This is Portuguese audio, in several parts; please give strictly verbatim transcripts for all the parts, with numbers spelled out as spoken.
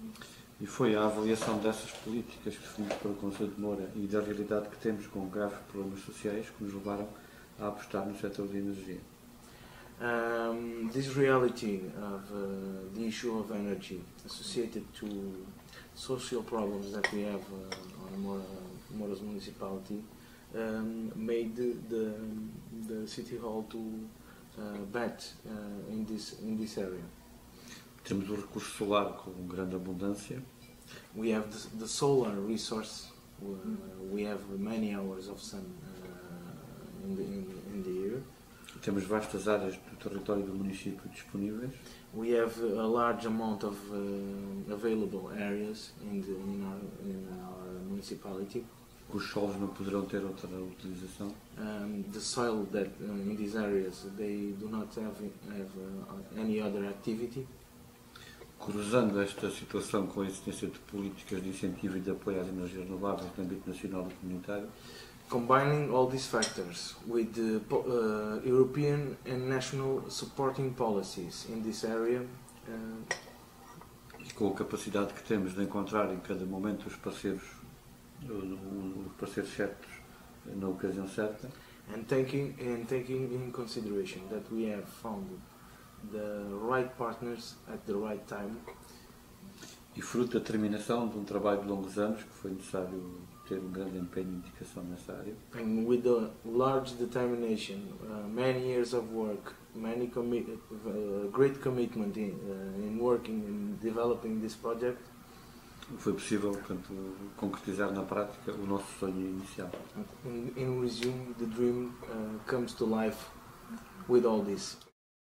E foi a avaliação dessas políticas que definidas pelo Conselho de Moura e da realidade que temos com graves problemas sociais que nos levaram a apostar no setor da energia. Um, this reality of uh, the issue of energy associated to social problems that we have uh, on Mora, Mora's municipality um, made the, the, the City Hall to uh, bet uh, in, this, in this area. Temos o recurso solar com grande abundância. We have the, the solar resource. Uh, we have many hours of sun uh, in, the, in, in the year. Temos vastas áreas do território do município disponíveis. We have a large amount of uh, available areas in, the, in, our, in our municipality. Os solos não poderão ter outra utilização. Um, the soil that uh, in these areas they do not have, have uh, any other activity. Cruzando esta situação com a existência de políticas de incentivo e de apoio às energias renováveis no âmbito nacional e comunitário. Combining all these factors with the uh, European and national supporting policies in this area. Uh, e com a capacidade que temos de encontrar em cada momento os parceiros, os parceiros certos na ocasião certa. And taking, and taking in consideration that we have found the right partners at the right time. E fruto da determinação de um trabalho de longos anos que foi necessário ter um grande empenho e dedicação nessa área. And with a large determination, uh, many years of work, many commi uh, great commitment in, uh, in working and developing this project. Foi possível, portanto, concretizar na prática o nosso sonho inicial. In, in resume, the dream uh, comes to life with all this.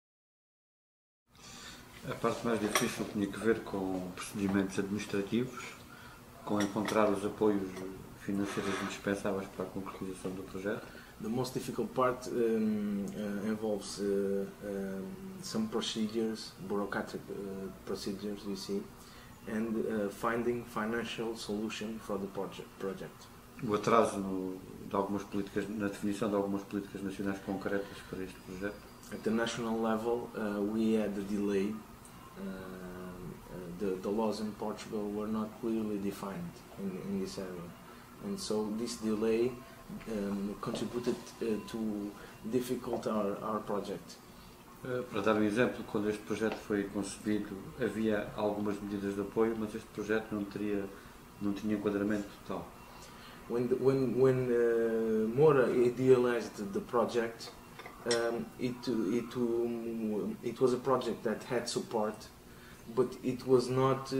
A parte mais difícil tinha que ver com procedimentos administrativos, com encontrar os apoios financeiros indispensáveis para a concretização do projeto. The most difficult part um, uh, involves uh, um, some procedures, bureaucratic uh, procedures, you see, and uh, finding financial solution for the project. project. O atraso no, de algumas políticas, na definição de algumas políticas nacionais concretas para este projeto. At the national level, uh, we had a delay. Uh, uh, the, the laws in Portugal were not clearly defined in, in this area, and so this delay um, contributed uh, to difficult our, our project. Uh, para dar um exemplo, quando este projeto foi concebido, havia algumas medidas de apoio, mas este projeto não teria, não tinha enquadramento total. When the, when when uh, Moura idealized the project, um, it it um, it was a project that had support, but it was not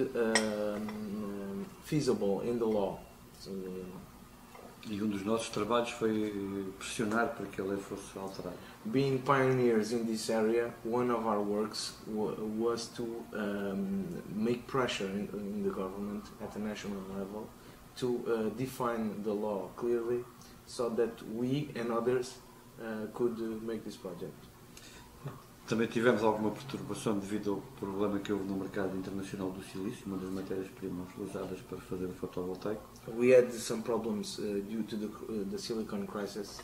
um, feasible in the law. So, e um dos nossos trabalhos foi pressionar para que a lei fosse alterada. Being pioneers in this area, one of our works was to um, make pressure in, in the government at the national level to uh, define the law clearly, so that we and others uh, could uh, make this project. Também tivemos alguma perturbação devido ao problema que houve no mercado internacional do silício, uma das matérias-primas usadas para fazer o fotovoltaico. We had some problems uh, due to the, uh, the silicon crisis.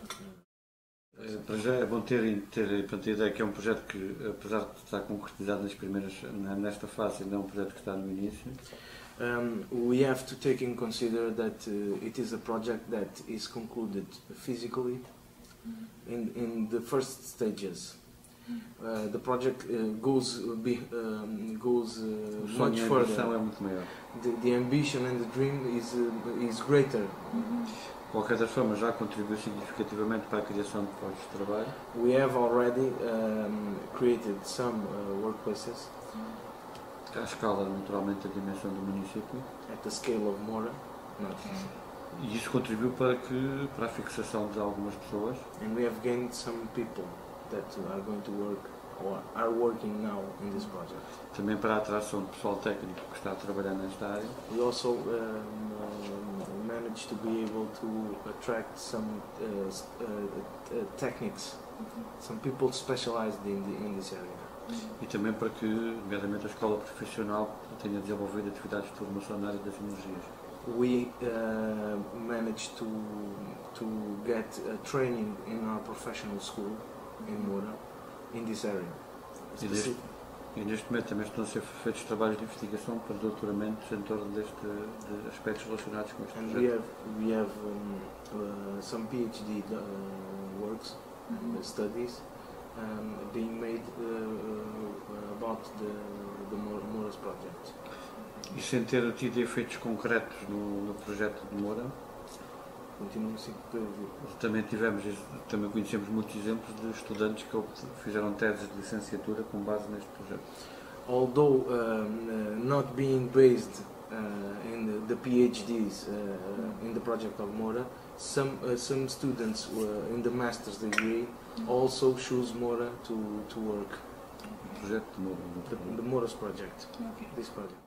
Uh, para já é bom ter, ter a ideia que é um projeto que, apesar de estar concretizado nas primeiras, nesta fase, ainda é um projeto que está no início. Um, we have to take in consider that uh, it is a project that is concluded physically in, in the first stages. Uh, the project uh, goes be, um, goes uh, much further. É muito maior. The, the ambition and the dream is uh, is greater. De qualquer das formas, já contribuiu significativamente para a criação de postos de trabalho. We have already um, created some uh, workplaces. À escala, naturalmente, da dimensão do município. At the scale of Moura. Not. E isso contribuiu para que para a fixação de algumas pessoas. And we have gained some people that are going to work or are working now in this project. Também para a atração de pessoal técnico que está a trabalhar nesta área. We also um, uh, managed to be able to attract some uh, uh, uh, techniques, some people specialized in, the, in this area. E também para que, nomeadamente, a escola profissional tenha desenvolvido atividades de formação na área das energias. We uh, managed to to get a training in our professional school in Moura, in this area. E deste, E neste momento também estão a ser feitos trabalhos de investigação para doutoramentos em torno deste, de aspectos relacionados com este And projeto. we have we have um, uh, some PhD uh, works and studies um, being made uh, uh, about the the Moura's project. E sem ter tido efeitos concretos no, no projeto de Moura, Continuo sempre a ouvir. também tivemos, também conhecemos muitos exemplos de estudantes que fizeram teses de licenciatura com base neste projeto. Although um, uh, not being based uh, in the, the PhDs uh, in the project of Moura, some uh, some students uh, in the master's degree also choose Moura to to work. O projeto de Moura. The, the Moura's project. Okay. This project.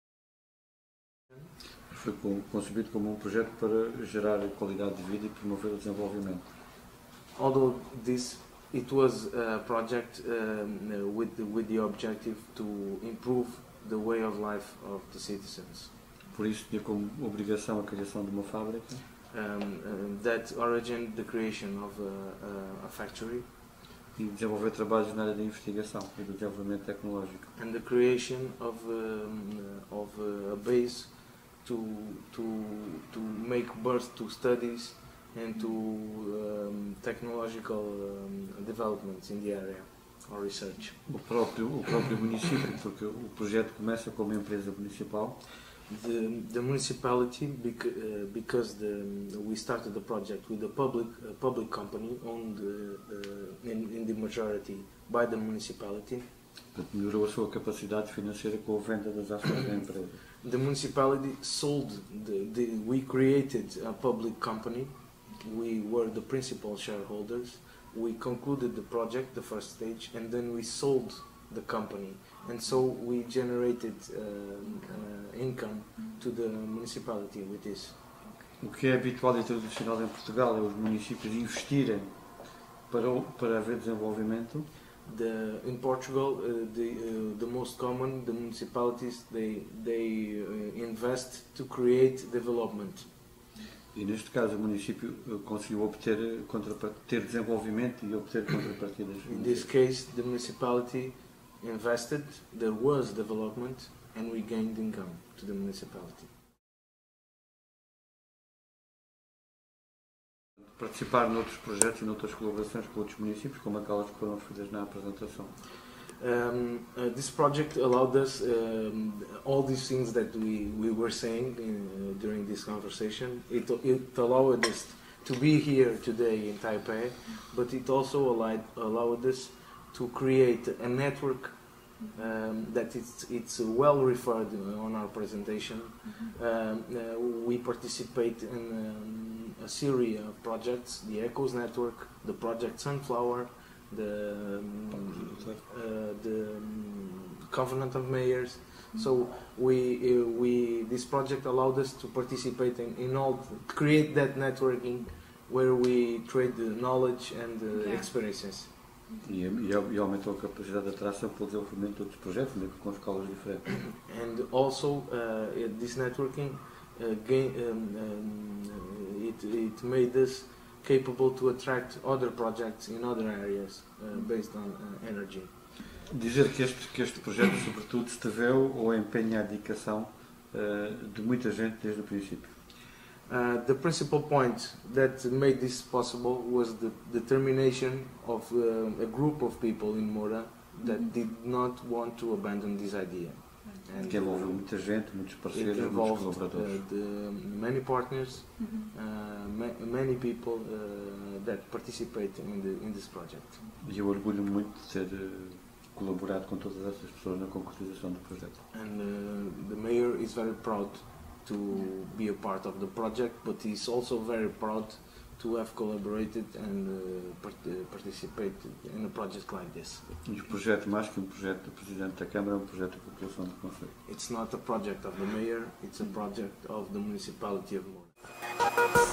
Foi concebido como um projeto para gerar qualidade de vida e promover o desenvolvimento. Although this it was a project um, with the, with the objective to improve the way of life of the citizens. Por isso tinha como obrigação a criação de uma fábrica. Um, uh, that origined the creation of a, a, a factory. E desenvolver trabalhos na área da investigação e do desenvolvimento tecnológico. And the creation of um, of a base to to to make birth to studies and to um, technological um, developments in the area or research. O próprio o próprio município, porque o projeto começa como empresa municipal. The the municipality, bec uh, because the we started the project with a public a public company owned uh, uh, in, in the majority by the municipality. Portanto, melhorou a sua capacidade financeira com a venda das ações da empresa. The municipality sold the, the we created a public company. We were the principal shareholders. We concluded the project, the first stage, and then we sold the company. And so we generated uh, uh, income to the municipality with this. O que é habitual e tradicional em Portugal é os municípios investirem para, o- para haver desenvolvimento. The, in Portugal, uh, the, uh, the most common, the municipalities, they, they uh, invest to create development. E neste caso o município eh, conseguiu obter, eh, contrapart- ter desenvolvimento e obter contrapartidas In this financeiras. case, the municipality invested, there was development, and we gained income to the municipality. Participar noutros projetos e noutras colaborações com outros municípios, como aquelas que foram referidas na apresentação. Um, uh, this project allowed us um, all these things that we, we were saying in, uh, during this conversation. It, it allowed us to be here today in Taipei, but it also allowed, allowed us to create a network um, that it's, it's well referred on our presentation. Um, uh, we participate in um, a series of projects, the ECHOS network, the Project Sunflower, the um, uh, the um, Covenant of Mayors. So we uh, we this project allowed us to participate in, in all create that networking where we trade the knowledge and uh, Yeah. experiences. E, e, e aumentou a capacidade de atração para o desenvolvimento de outros projetos, ainda que com escalas diferentes. And also uh, it- this networking uh, gain, um, um, it it made us capable to attract other projects in other areas uh, based on uh, energy. Dizer que este, que este projeto, sobretudo, se deveu ao empenho e à dedicação eh, de muita gente desde o princípio. Uh, the principal point that made this possible was the determination of uh, a group of people in Moura that did not want to abandon this idea. And Que envolveu muita gente, muitos it parceiros, muitos involved uh, colaboradores. the many partners, uh, ma- many people uh, that participate in, the, in this project. E eu orgulho muito de ter eh, colaborado com todas essas pessoas na concretização do projeto. And uh, the mayor is very proud to be a part of the project, but he's also very proud to have collaborated and uh, part- uh, participated in a project like this. E o projeto, mais que um projeto do Presidente da Câmara, é um projeto da população do Conselho. It's not a project of the mayor, it's a project of the municipality of Moura.